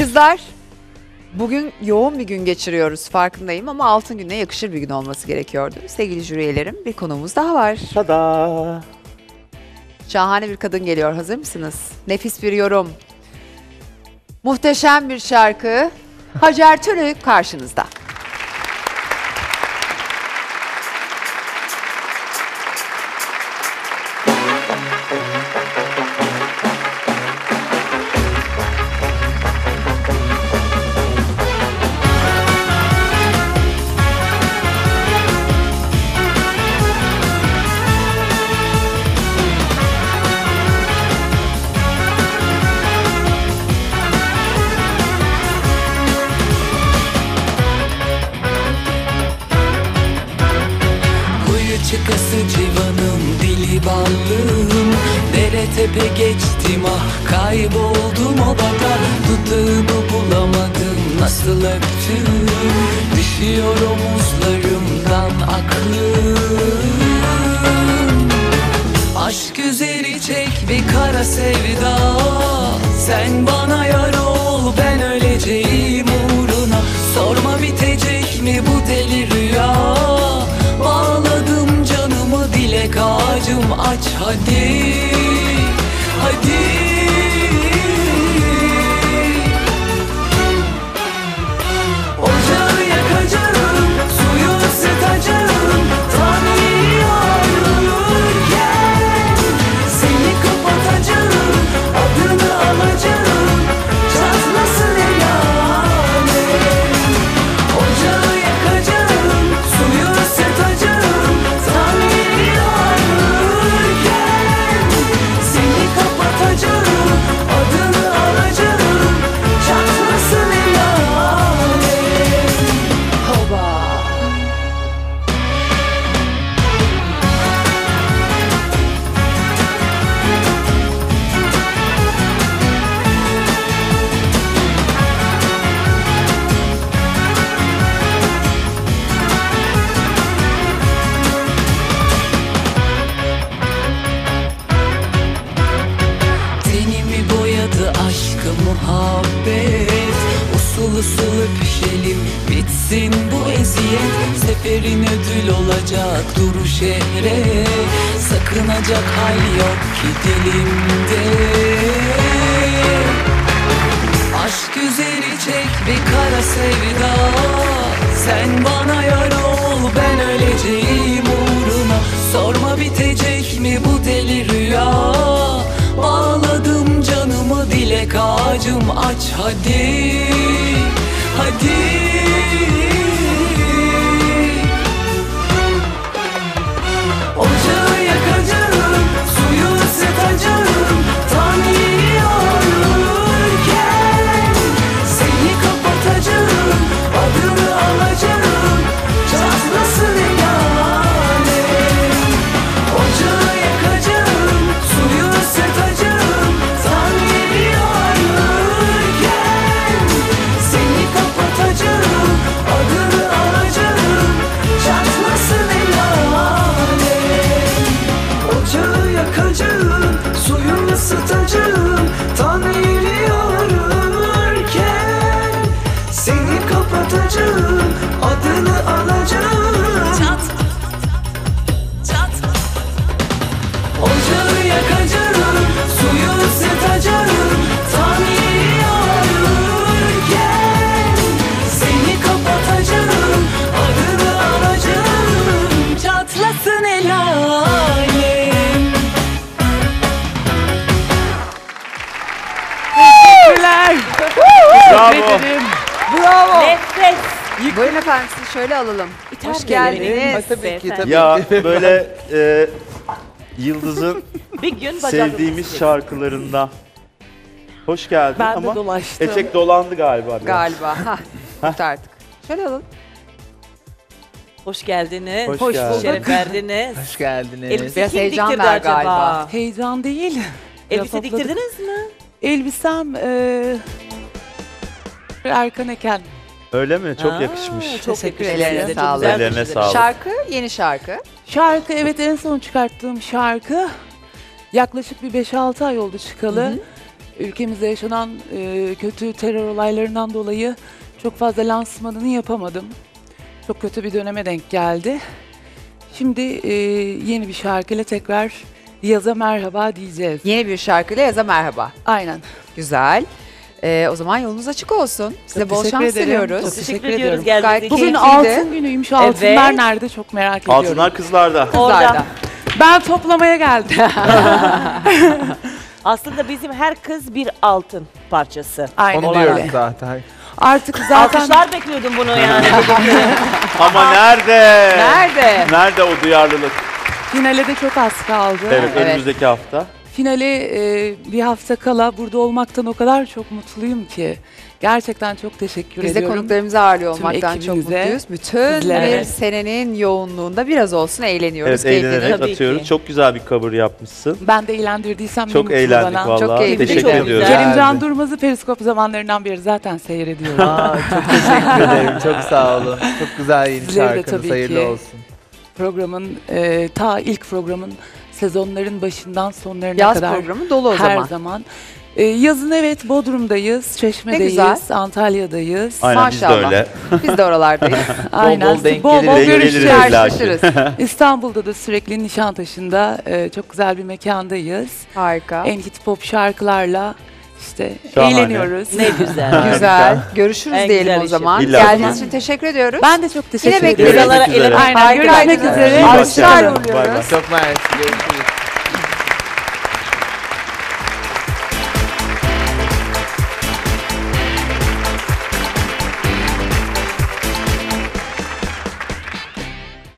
Kızlar, bugün yoğun bir gün geçiriyoruz farkındayım ama altın gününe yakışır bir gün olması gerekiyordu. Sevgili jüri üyelerim, bir konuğumuz daha var. Tada! Şahane bir kadın geliyor, hazır mısınız? Nefis bir yorum. Muhteşem bir şarkı. Hacer Türük karşınızda. Çıkası civanım, dili ballım, dere tepe geçtim ah kayboldum obada. Dudağımı bulamadım, nasıl öptüm, düşüyor omuzlarımdan aklım. Aşk üzeri çek bir kara sevda, sen bana yar ol ben öleceğim uğruna. Sorma bitecek mi bu deli rüya, bağladım canımı dilek ağacım, aç hadi, hadi. Ocağı yakacağım, suyu ısıtacağım, Tanrı'yı ararken seni kapatacağım, adını alacağım, çatlasın el alem. Ocağı yakacağım, suyu ısıtacağım, Tanrı'yı ararken seni kapatacağım, adını alacağım, çatlasın el alem. Hoba. Tenimi boyadı aşkı muhabbet, usul usul öpüşelim bitsin bu eziyet. Seferin ödül olacak duru şehre, sakınacak hal yok ki dilimde. Aşk üzeri çek bir kara sevda, sen bana yar ol ben öleceğim uğruna. Sorma bitecek mi bu deli rüya, bağladım canımı dilek ağacım, aç hadi, hadi. Ocağı yakacağım, suyu ısıtacağım, Tanrı'yı ararken seni kapatacağım, adını alacağım, çatlasın el alem. Ocağı yakacağım, suyu ısıtacağım, Tanrı'yı ararken seni kapatacağım, adını alacağım, çatlasın el alem. Ocağı yakacağım, suyu ısıtacağım, Tanrı'yı ararken seni kapatacağım, adını alacağım. Çat, çat. Ocağı yakacağım, suyu ısıtacağım, Tanrı'yı ararken seni kapatacağım, adını alacağım, çatlasın el alem. Teşekkürler. Bravo! Bravo. Nefes. Buyurun efendim, sizi şöyle alalım. Hoş geldiniz. Tabii ki. Ya böyle Yıldız'ın Bir gün sevdiğimiz şarkılarından. Hoş geldin Ben de ama dolaştım. etek dolandı galiba biraz. Galiba. Kurtardık. Şöyle alalım. Hoş geldiniz. Hoş bulduk. geldin. Şeref verdiniz. Hoş geldiniz. Elbise Biraz kim heyecan diktirdi ver acaba? galiba. Heyecan değil. Elbise Biraz hopladık. diktirdiniz mi? Elbisem Erkan Eken. Öyle mi? Çok Aa, yakışmış. Çok Teşekkür yakışmış. ederim. Çok Sağ olun. güzel Ellerine taşıdınız. sağlık. Şarkı, yeni şarkı. Şarkı evet en son çıkarttığım şarkı. Yaklaşık bir 5-6 ay oldu çıkalı. ülkemizde yaşanan kötü terör olaylarından dolayı çok fazla lansmanını yapamadım. Çok kötü bir döneme denk geldi. Şimdi yeni bir şarkıyla tekrar yaza merhaba diyeceğiz. Yeni bir şarkıyla yaza merhaba. Aynen. Güzel. O zaman yolunuz açık olsun. Size Çok bol teşekkür şans ederim. diliyoruz. Çok Teşekkür teşekkür ediyoruz ediyorum. geldiğiniz Gayet için. Bugün keyifliydi. altın günüymüş. Altınlar nerede çok merak ediyorum. Altınlar kızlarda. Kızlarda. Ben toplamaya geldim. Aslında bizim her kız bir altın parçası. Aynen Onu öyle. diyoruz zaten. Artık zaten Alkışlar bekliyordum bunu yani. Ama nerede? Nerede? Nerede o duyarlılık? finale de çok az kaldı. Evet, Evet. önümüzdeki hafta. Finale bir hafta kala burada olmaktan o kadar çok mutluyum ki. Gerçekten çok teşekkür Biz de ediyorum. konuklarımızı ağırlıyor Tüm olmaktan çok ekibinize, mutluyuz. Bütün sizlere. bir senenin yoğunluğunda biraz olsun eğleniyoruz. Evet, keyifleniyoruz. eğlenerek Tabii atıyoruz. ki. Çok güzel bir cover yapmışsın. Ben de eğlendirdiysem Çok ne mutlu eğlendik bana. vallahi. Çok keyifli. Teşekkür Çok ediyoruz. güzel. Kerimcan Durmaz'ı periskop zamanlarından beri zaten seyrediyorum. Aa, çok teşekkür ederim. Çok sağ olun. Çok güzel yeni Sizlere de şarkınız. tabii Hayırlı ki. olsun. Programın ta ilk programın sezonların başından sonlarına Yaz kadar programı dolu o her zaman. zaman. Yazın evet Bodrum'dayız, Çeşme'deyiz, güzel. Antalya'dayız. Aynen biz de Maşallah. öyle. Biz de oralardayız. Aynen. bol denk bol geliriz. Denk görüşeceğiz. geliriz. Karşılaşırız. İstanbul'da da sürekli Nişantaşı'nda çok güzel bir mekandayız. Harika. En hit pop şarkılarla işte Şahane. eğleniyoruz. Ne güzel. Güzel. Görüşürüz En diyelim güzel o işi. zaman. İlla. Geldiğiniz için teşekkür ediyoruz. Ben de çok teşekkür Yine ederim. bekleriz. Görüşmek üzere. Aynen Harika. görüşmek Güzel. üzere. İyi bak Alkışlar kendine. uğurluyoruz. Bay bay. Çok mersi. Görüşürüz.